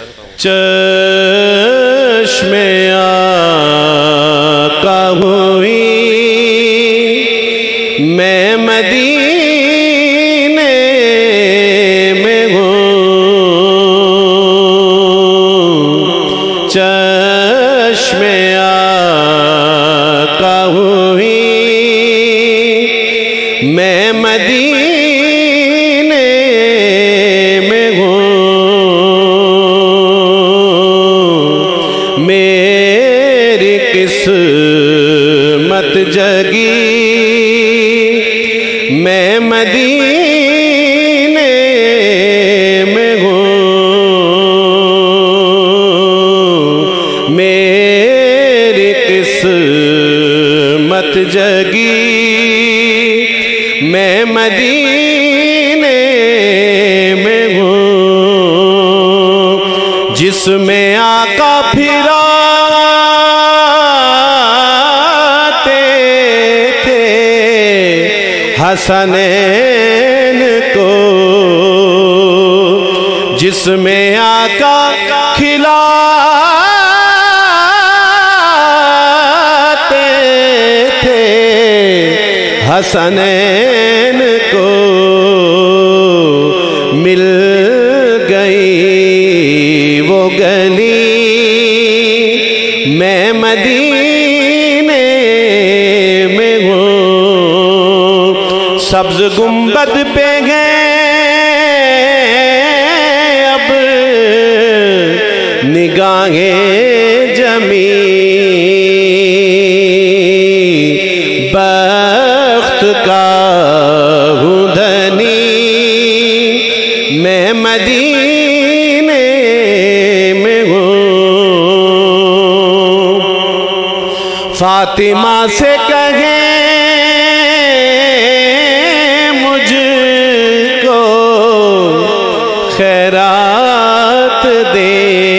چشم آقا ہوئی میں مدینے میں ہوں چشم آقا ہوئی میں مدینے میں ہوں میری قسمت جگی میں مدینے میں ہوں میری قسمت جگی میں مدینے میں ہوں جس میں آقا پھراتے تھے حسنین کو جس میں آقا کھلاتے تھے حسنین کو مل گئی وہ گلی میں مدینے میں ہوں سبز گنبد پہ گئے اب نگاہیں جمی بخت کا ہوں دھنی میں مدینے میں ہوں فاطمہ سے کہیں مجھ کو خیرات دے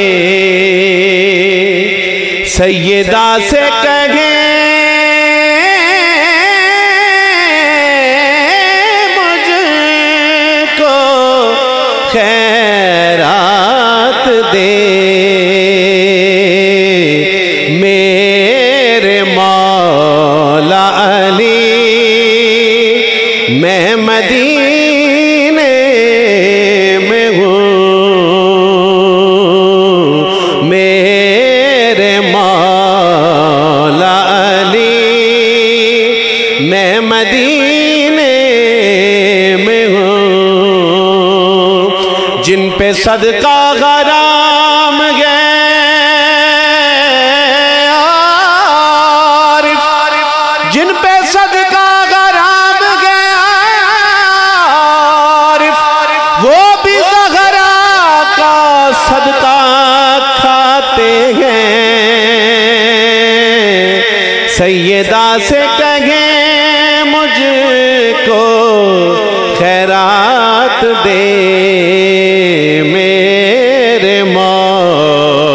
سیدہ سے کہیں مجھ کو خیرات دے میرے مولا علی میں مدینے میں ہوں میرے مولا علی میں مدینے میں ہوں جن پہ صدقہ غرام گئے عارف جن پہ صدقہ غرام گئے عارف وہ بھی زہرا کا صدقہ کھاتے ہیں سیدہ سے کہیں مجھ کو خیرات دے میرے مولا